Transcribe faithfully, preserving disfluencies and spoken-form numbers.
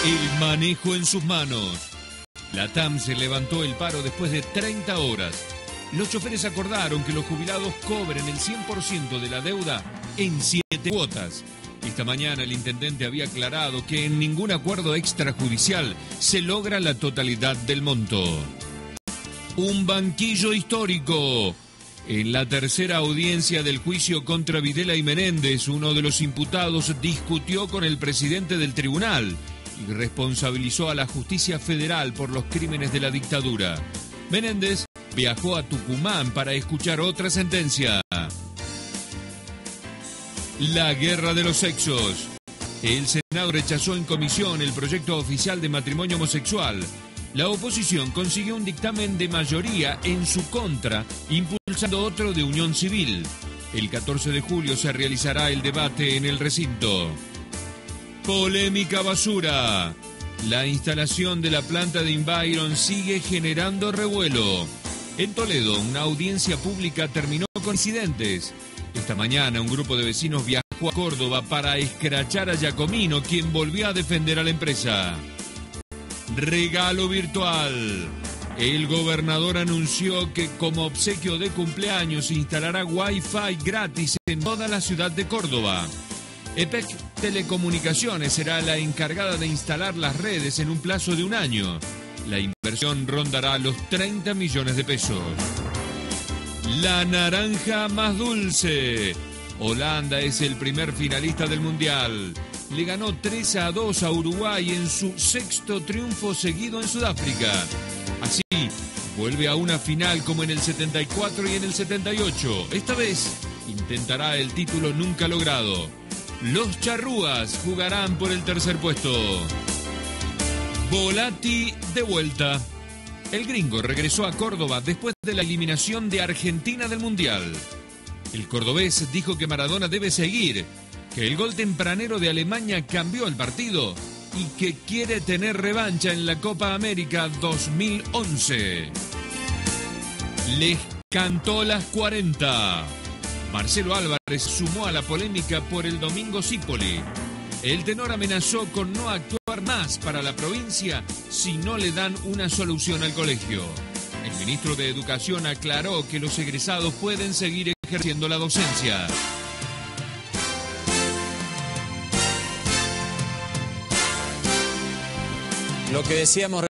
El manejo en sus manos. La T A M se levantó el paro después de treinta horas. Los choferes acordaron que los jubilados cobren el cien por ciento de la deuda en siete cuotas. Esta mañana el intendente había aclarado que en ningún acuerdo extrajudicial se logra la totalidad del monto. Un banquillo histórico. En la tercera audiencia del juicio contra Videla y Menéndez, uno de los imputados discutió con el presidente del tribunal y responsabilizó a la justicia federal por los crímenes de la dictadura. Menéndez viajó a Tucumán para escuchar otra sentencia. La guerra de los sexos. El Senado rechazó en comisión el proyecto oficial de matrimonio homosexual. La oposición consiguió un dictamen de mayoría en su contra, impulsando otro de unión civil. El catorce de julio se realizará el debate en el recinto. Polémica basura. La instalación de la planta de Environ sigue generando revuelo. En Toledo, una audiencia pública terminó con incidentes. Esta mañana, un grupo de vecinos viajó a Córdoba para escrachar a Giacomino, quien volvió a defender a la empresa. Regalo virtual. El gobernador anunció que como obsequio de cumpleaños instalará Wi-Fi gratis en toda la ciudad de Córdoba. E P E C Telecomunicaciones será la encargada de instalar las redes en un plazo de un año. La inversión rondará los treinta millones de pesos. La naranja más dulce. Holanda es el primer finalista del Mundial. Le ganó tres a dos a Uruguay en su sexto triunfo seguido en Sudáfrica. Así, vuelve a una final como en el setenta y cuatro y en el setenta y ocho. Esta vez, intentará el título nunca logrado. Los charrúas jugarán por el tercer puesto. Volati de vuelta. El gringo regresó a Córdoba después de la eliminación de Argentina del Mundial. El cordobés dijo que Maradona debe seguir, que el gol tempranero de Alemania cambió el partido y que quiere tener revancha en la Copa América dos mil once. Les cantó las cuarenta. Marcelo Álvarez sumó a la polémica por el Domingo Cipolli. El tenor amenazó con no actuar más para la provincia si no le dan una solución al colegio. El ministro de Educación aclaró que los egresados pueden seguir ejerciendo la docencia. Lo que decíamos